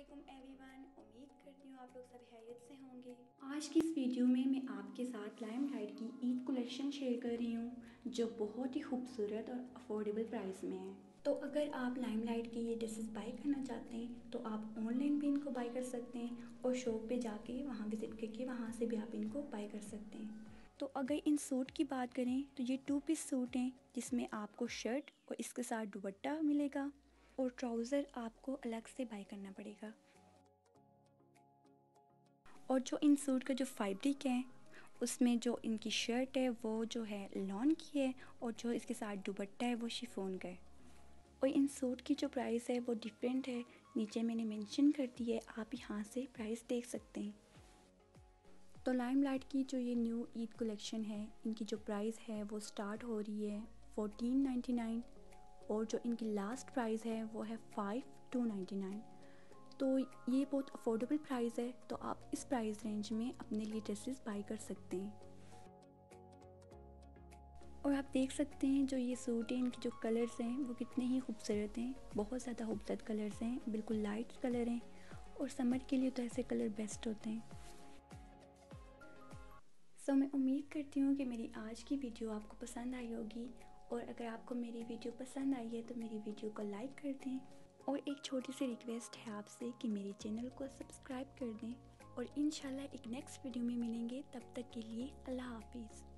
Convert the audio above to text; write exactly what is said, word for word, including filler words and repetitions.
अस्सलामुअलैकुम एवरीवन, उम्मीद करती हूँ आप लोग सब खैरियत से होंगे। आज की इस वीडियो में मैं आपके साथ लाइमलाइट की ईद कलेक्शन शेयर कर रही हूँ जो बहुत ही खूबसूरत और अफोर्डेबल प्राइस में है। तो अगर आप लाइमलाइट की ये ड्रेसेस बाय करना चाहते हैं तो आप ऑनलाइन भी इनको बाय कर सकते हैं और शॉप पे जाके वहाँ विज़िट करके वहाँ से भी आप इनको बाय कर सकते हैं। तो अगर इन सूट की बात करें तो ये टू पीस सूट हैं जिसमें आपको शर्ट और इसके साथ दुपट्टा मिलेगा और ट्राउज़र आपको अलग से बाय करना पड़ेगा। और जो इन सूट का जो फैब्रिक है उसमें जो इनकी शर्ट है वो जो है लॉन की है और जो इसके साथ दुपट्टा है वो शिफॉन का है। और इन सूट की जो प्राइस है वो डिफरेंट है, नीचे मैंने मेंशन कर दी है, आप यहाँ से प्राइस देख सकते हैं। तो लाइमलाइट की जो ये न्यू ईद कलेक्शन है इनकी जो प्राइस है वो स्टार्ट हो रही है फोर्टीन नाइन्टी नाइन और जो इनकी लास्ट प्राइस है वो है फाइव टू नाइन्टी नाइन। तो ये बहुत अफोर्डेबल प्राइस है, तो आप इस प्राइस रेंज में अपने लिए ड्रेसेस बाय कर सकते हैं। और आप देख सकते हैं जो ये सूट है इनके जो कलर्स हैं वो कितने ही खूबसूरत हैं, बहुत ज़्यादा खूबसूरत कलर्स हैं, बिल्कुल लाइट कलर हैं और समर के लिए तो ऐसे कलर बेस्ट होते हैं। सो so, मैं उम्मीद करती हूँ कि मेरी आज की वीडियो आपको पसंद आई होगी और अगर आपको मेरी वीडियो पसंद आई है तो मेरी वीडियो को लाइक कर दें और एक छोटी सी रिक्वेस्ट है आपसे कि मेरे चैनल को सब्सक्राइब कर दें और इंशाल्लाह एक नेक्स्ट वीडियो में मिलेंगे। तब तक के लिए अल्लाह हाफिज़।